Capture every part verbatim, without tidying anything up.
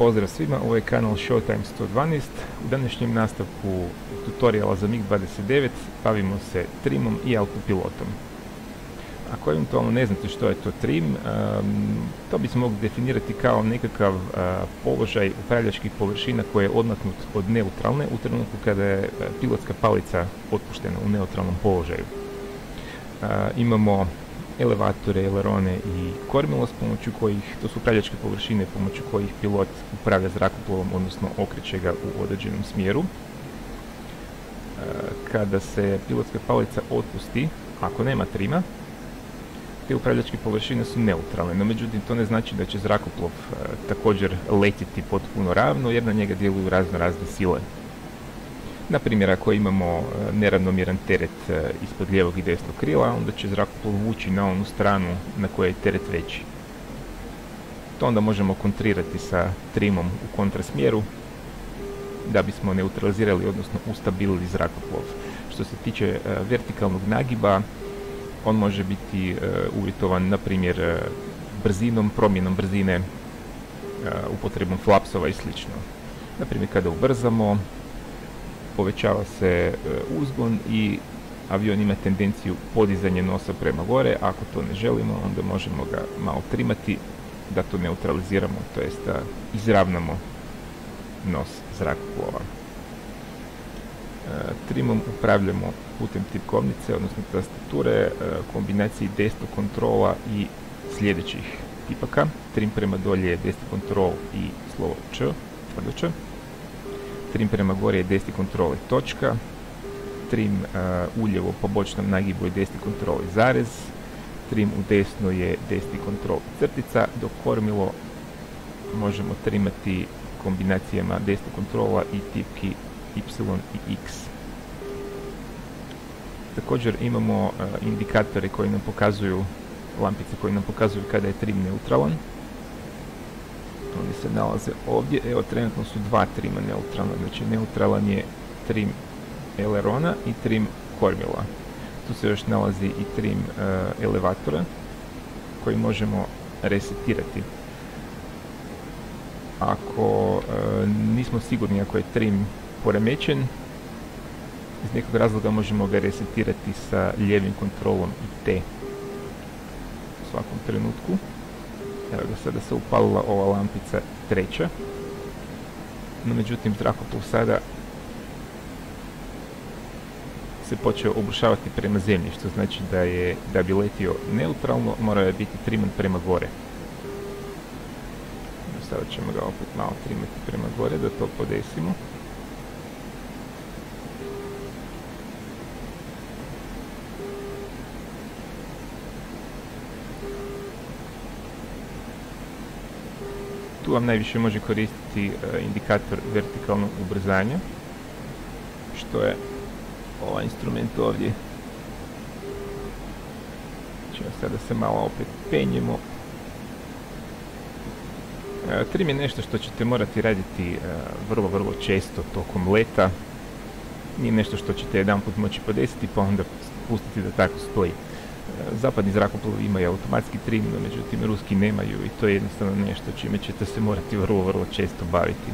Pozdrav svima, ovo je kanal Showtime sto dvanaest. U današnjem nastavku tutoriala za mig dvadeset devet bavimo se trimom i autopilotom. Ako eventualno ne znate što je to trim, um, to bi se mogli definirati kao nekakav uh, položaj upravljačkih površina koji je odmaknut od neutralne u trenutku kada je uh, pilotska palica otpuštena u neutralnom položaju. Uh, imamo elevatore, elerone i kormilo s pomoću kojih, to su upravljačke površine pomoću kojih pilot upravlja zrakoplovom, odnosno okreće ga u određenom smjeru. E, kada se pilotska palica otpusti, ako nema trima, te upravljačke površine su neutralne, no međutim to ne znači da će zrakoplov e, također letjeti potpuno ravno, jer na njega djeluju razno razne sile. Na primjer, ako imamo neravnomjeran teret ispod lijevog i desnog krila, onda će zrakoplov vući na onu stranu na kojoj je teret veći. To onda možemo kontrirati sa trimom u kontrasmjeru da bismo neutralizirali, odnosno ustabilili zrakoplov. Što se tiče vertikalnog nagiba, on može biti uvjetovan, na primjer, brzinom, promjenom brzine, upotrebom flapsova i slično. Na primjer, kada ubrzamo, povećava se uzgon i avion ima tendenciju podizanja nosa prema gore. Ako to ne želimo, onda možemo ga malo trimati da to neutraliziramo, to jest da izravnamo nos zrakoplova. Trimom upravljamo putem tipkovnice, odnosno tastature, kombinaciji desktop kontrola i sljedećih tipaka. Trim prema dolje je desktop kontrol i slovo Č, tvrdo Č. Trim prema gore je desni kontrol i točka, trim uh, uljevo po bočnom nagibu je desni kontrol i zarez, trim u desno je desni kontrol i crtica, dok kormilo možemo trimati kombinacijama desnog kontrola i tipki Y i X. Također imamo uh, indikatore koji nam pokazuju, lampice koji nam pokazuju kada je trim neutralan. Oni se nalaze ovdje, evo trenutno su dva trima neutralna, znači neutralan je trim elerona i trim kormila. Tu se još nalazi i trim uh, elevatora koji možemo resetirati. Ako uh, nismo sigurni ako je trim poremećen, iz nekog razloga možemo ga resetirati sa lijevim kontrolom i T u svakom trenutku. Evo ga, sada se upalila ova lampica treća, no međutim zrakoplov sada se počeo obušavati prema zemlji, što znači da je, da bi letio neutralno, morao je biti triman prema gore. Sada ćemo ga opet malo trimati prema gore da to podesimo. Tu vam najviše može koristiti uh, indikator vertikalnog ubrzanja, što je ovaj instrument ovdje. Čemo sada se malo opet penjemo. Uh, trim je nešto što ćete morati raditi uh, vrlo, vrlo često tokom leta. Nije nešto što ćete jedan put moći podesiti pa onda pustiti da tako stoji. Zapadni zrakoplovi imaju automatski trim, no međutim ruski nemaju i to je jednostavno nešto čime ćete se morati vrlo, vrlo često baviti.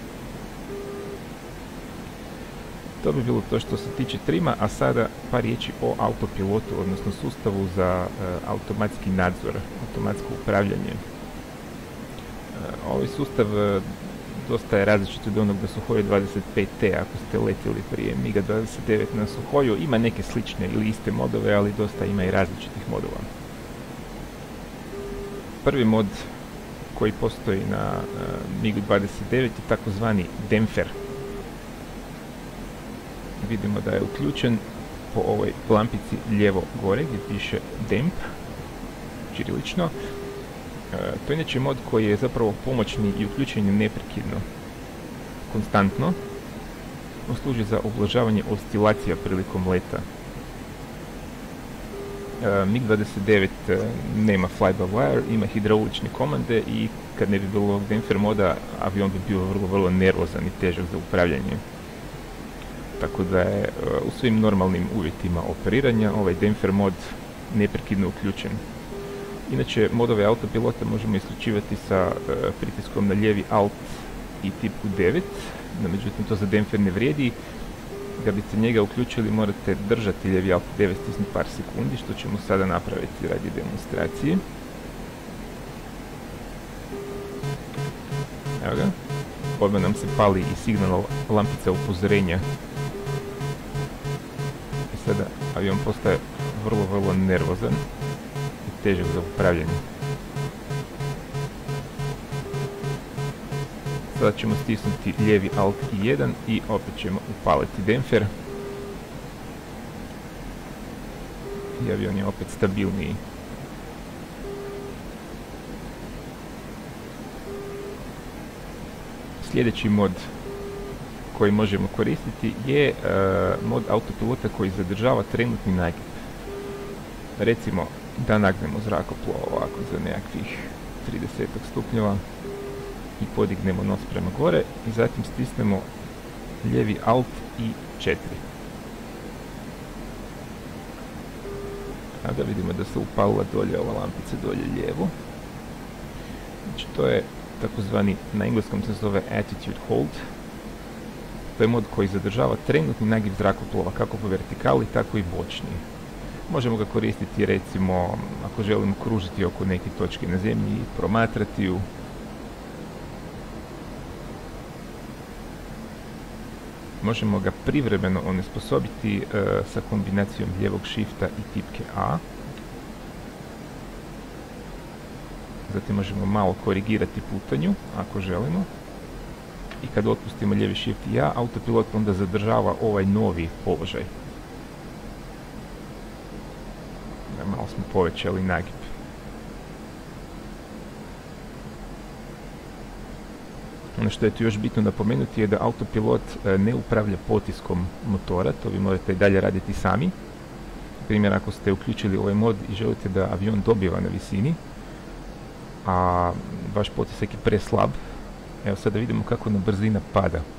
To bi bilo to što se tiče trima, a sada par riječi o autopilotu, odnosno sustavu za uh, automatski nadzor, automatsko upravljanje. Uh, ovaj sustav uh, dosta je različit od onog na Suhoju dvadeset pet T, ako ste letjeli prije miga dvadeset devet na Suhoju. Ima neke slične ili iste modove, ali dosta ima i različitih modova. Prvi mod koji postoji na uh, migu dvadeset devet je takozvani demper. Vidimo da je uključen po ovoj lampici lijevo gore gdje piše demp, ćirilično. Uh, to je inače mod koji je zapravo pomoćni i uključen je neprekidno, konstantno. On služi za ublažavanje oscilacija prilikom leta. Uh, mig dvadeset devet uh, nema fly-by-wire, ima hidraulične komande i kad ne bi bilo ovog demper moda, avion bi bio vrlo, vrlo nervozan i težak za upravljanje. Tako da je uh, u svim normalnim uvjetima operiranja ovaj demper mod neprekidno uključen. Inače, modove autopilota možemo isključivati sa uh, pritiskom na lijevi Alt i tipku devet, no međutim to za demper ne vrijedi. Da biste njega uključili morate držati lijevi Alt devet stisnuti par sekundi, što ćemo sada napraviti radi demonstracije. Evo ga. Odmah nam se pali i signal lampica upozorenja. I sada avion postaje vrlo, vrlo nervozan i težak za upravljanje. Sada ćemo stisnuti lijevi Alt i jedan i opet ćemo upaliti demper. I avion je opet stabilniji. Sljedeći mod koji možemo koristiti je uh, mod autopilota koji zadržava trenutni nagib. Recimo da nagnemo zrakoplov ovako za nekakvih trideset stupnjeva i podignemo nos prema gore i zatim stisnemo lijevi Alt i četiri. A da vidimo da se upalila dolje ova lampica, dolje lijevo. Znači to je takozvani, na engleskom se zove Attitude Hold. To je mod koji zadržava trenutni nagib zrakoplova kako po vertikali, tako i bočni. Možemo ga koristiti recimo ako želimo kružiti oko neke točke na zemlji i promatrati ju. Možemo ga privremeno onesposobiti uh, sa kombinacijom lijevog shifta i tipke A. Zatim možemo malo korigirati putanju, ako želimo. I kad otpustimo lijevi shift i A, autopilot onda zadržava ovaj novi položaj. Malo smo povećali nagib. Ono što je tu još bitno napomenuti je da autopilot e, ne upravlja potiskom motora, to vi morate i dalje raditi sami. Primjer, ako ste uključili ovaj mod i želite da avion dobiva na visini, a vaš potisak je preslab, evo sada vidimo kako nam brzina pada. E,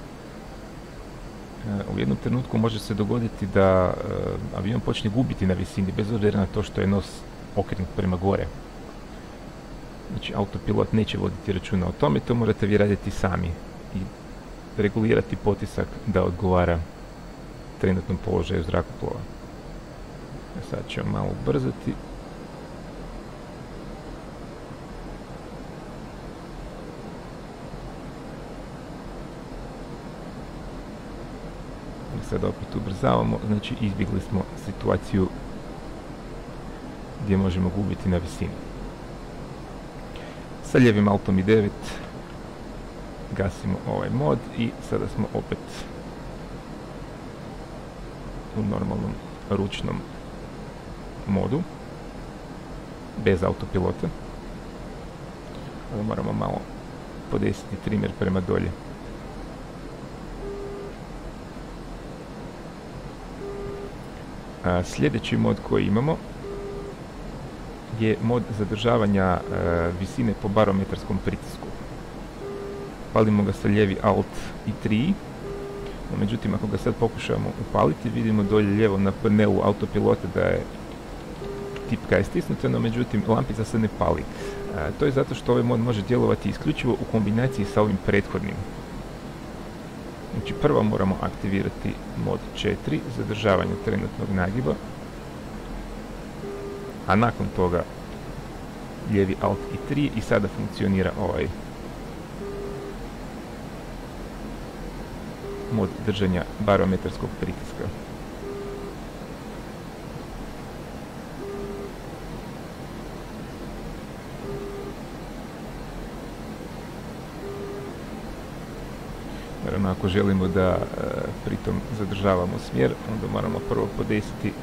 u jednom trenutku može se dogoditi da e, avion počne gubiti na visini, bez obzira na to što je nos okrenut prema gore. Znači, autopilot neće voditi računa o tome, to morate vi raditi sami i regulirati potisak da odgovara trenutnom položaju zrakoplova. Sad ćemo malo ubrzati. Sada opet ubrzavamo, znači izbjegli smo situaciju gdje možemo gubiti na visini. Sa lijevim Altom i devet gasimo ovaj mod i sada smo opet u normalnom ručnom modu, bez autopilota. Ovo moramo malo podesiti trimer prema dolje. A, sljedeći mod koji imamo je mod zadržavanja e, visine po barometarskom pritisku. Palimo ga sa lijevi Alt i tri, no, međutim ako ga sad pokušamo upaliti, vidimo dolje lijevo na panelu autopilota da je tipka je stisnuta, no međutim lampica se ne pali. E, to je zato što ovaj mod može djelovati isključivo u kombinaciji sa ovim prethodnim. Znači prvo moramo aktivirati mod četiri, zadržavanje trenutnog nagiba, a nakon toga lijevi Alt i tri i sada funkcionira ovaj mod držanja barometarskog pritiska. Naravno, ako želimo da e, pritom zadržavamo smjer, onda moramo prvo podesiti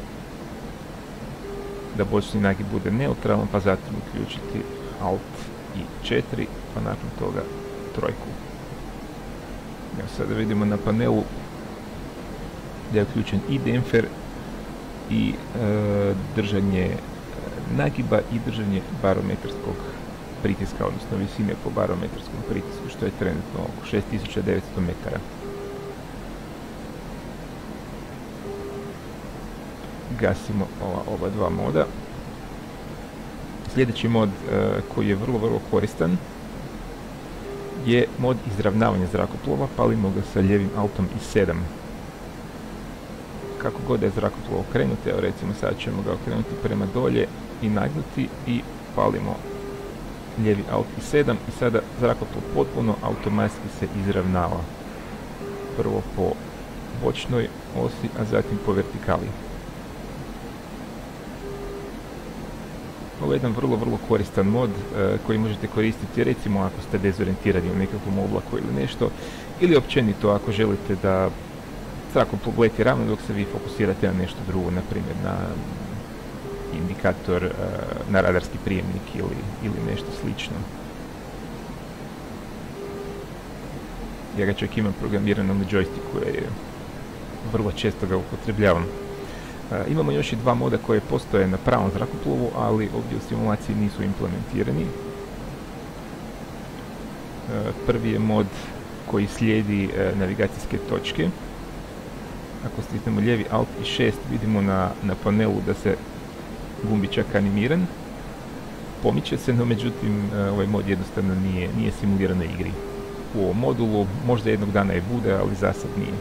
da bočni nagib bude neutralan, pa zatim uključiti Alt i četiri, pa nakon toga trojku. Evo sada vidimo na panelu da je uključen i demper i e, držanje e, nagiba i držanje barometarskog pritiska, odnosno visine po barometarskom pritisku, što je trenutno oko šest tisuća devetsto metara. Gasimo ova oba dva moda Sljedeći mod koji je vrlo, vrlo koristan je mod izravnavanja zrakoplova. Palimo ga sa lijevim altom i sedam. Kako god je zrakoplov okrenut, evo recimo sad ćemo ga okrenuti prema dolje i nagnuti i palimo lijevi alt i sedam i sada zrakoplov potpuno automatski se izravnava. Prvo po bočnoj osi, a zatim po vertikali. Ovo je jedan vrlo, vrlo koristan mod e, koji možete koristiti recimo ako ste dezorijentirani u nekakvom oblaku ili nešto, ili općenito ako želite da zrakoplov leti ravno dok se vi fokusirate na nešto drugo, na primjer na indikator, e, na radarski prijemnik ili, ili nešto slično. Ja ga čak imam programirano na joysticku, jer vrlo često ga upotrebljavam. E, imamo još i dva moda koje postoje na pravom zrakoplovu, ali ovdje u simulaciji nisu implementirani. E, prvi je mod koji slijedi e, navigacijske točke. Ako stisnemo lijevi alt i šest, vidimo na, na panelu da se gumbičak animiran. Pomiče se, no međutim e, ovaj mod jednostavno nije, nije simuliran na igri. U ovom modulu možda jednog dana je bude, ali za sad nije.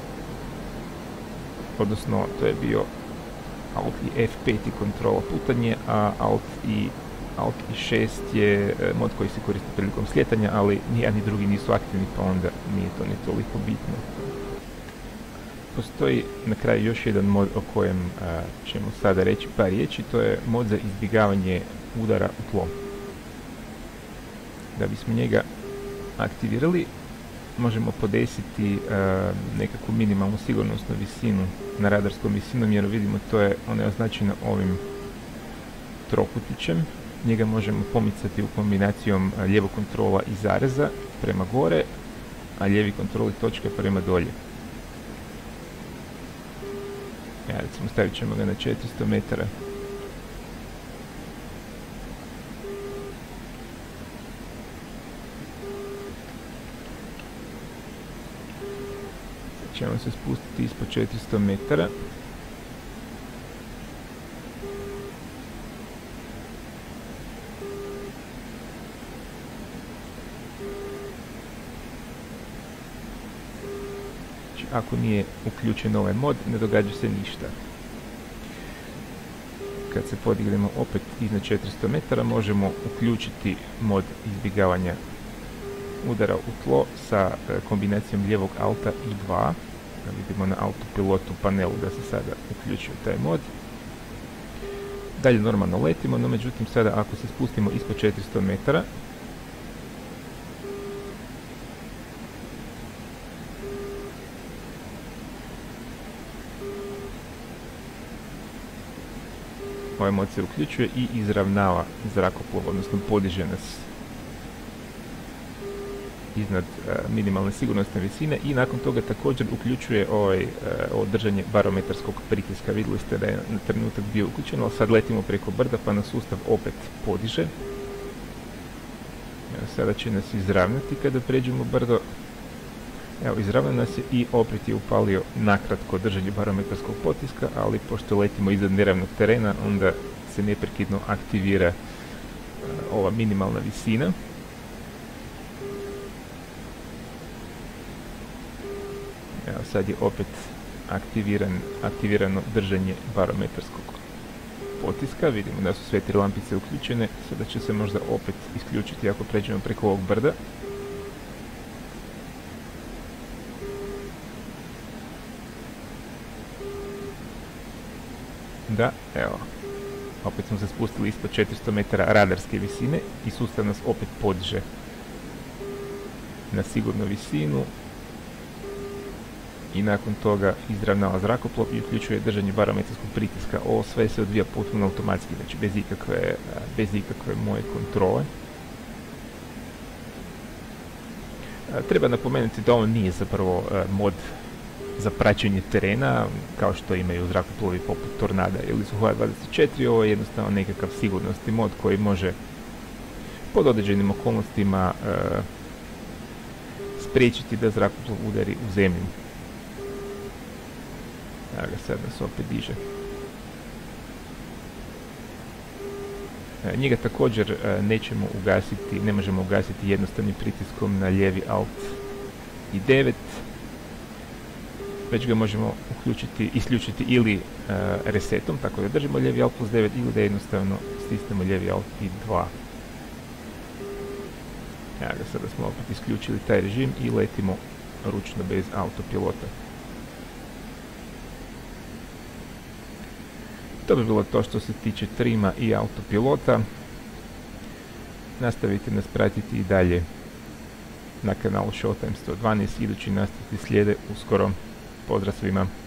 Odnosno, to je bio alt i F pet i kontrola putanje, a alt i, alt i šest je e, mod koji se koristi prilikom slijetanja, ali nijedan ni drugi nisu aktivni, pa onda nije to ni toliko bitno. Postoji na kraju još jedan mod o kojem a, ćemo sada reći par riječi, to je mod za izbjegavanje udara u tlo. Da bismo njega aktivirali, možemo podesiti a, nekakvu minimalnu sigurnosnu visinu na radarskom visinom, jer vidimo to je, ona je označena ovim trokutićem. Njega možemo pomicati u kombinacijom a, lijevog kontrola i zareza prema gore, a lijevi kontrol i točka prema dolje. Ja, recimo stavit ćemo ga na četiristo metara. Sad ćemo se spustiti ispod četiristo metara. Ako nije uključen ovaj mod, ne događa se ništa. Kad se podignemo opet iznad četiristo metara, možemo uključiti mod izbjegavanja udara u tlo sa e, kombinacijom lijevog alta i dva. Da vidimo na autopilotu panelu da se sada uključio taj mod. Dalje normalno letimo, no međutim sada ako se spustimo ispod četiristo metara, ovaj mod se uključuje i izravnava zrakoplov, odnosno podiže nas iznad uh, minimalne sigurnosne visine i nakon toga također uključuje ovaj, uh, ovo držanje barometarskog pritiska. Vidjeli ste da je na trenutak bio uključen, ali sad letimo preko brda pa nas sustav opet podiže. Evo, sada će nas izravnati kada pređemo brdo. Evo, izravno nas je i opet je upalio nakratko držanje barometarskog potiska, ali pošto letimo iznad neravnog terena, onda se neprekidno aktivira uh, ova minimalna visina. Evo, sad je opet aktiviran, aktivirano držanje barometarskog potiska. Vidimo da su sve tri lampice uključene. Sada će se možda opet isključiti ako pređemo preko ovog brda. Da, evo, opet smo se spustili ispod četiristo metara radarske visine i sustav nas opet podiže na sigurnu visinu i nakon toga izravnava zrakoplov i uključuje držanje barometarskog pritiska. Ovo sve se odvija potpuno automatski, znači bez ikakve, bez ikakve moje kontrole. Treba napomenuti da ovo nije zapravo mod za praćenje terena, kao što imaju zrakoplovi poput Tornada ili Suhoi dvadeset četiri. Ovo je jednostavno nekakav sigurnosni mod koji može pod određenim okolnostima e, spriječiti da zrakoplov udari u zemlju. Evo ga, sad nas opet diže. Njega također nećemo ugasiti, ne možemo ugasiti jednostavnim pritiskom na lijevi Alt i devet, već ga možemo uključiti, isključiti ili resetom, tako da držimo lijevi Alt plus devet ili da jednostavno stisnemo lijevi Alt i dva. Evo ga, sada smo opet isključili taj režim i letimo ručno bez autopilota. To bi bilo to što se tiče trima i autopilota. Nastavite nas pratiti i dalje na kanalu Showtime sto dvanaest, idući nastavci slijede uskoro. Pozdrav svima!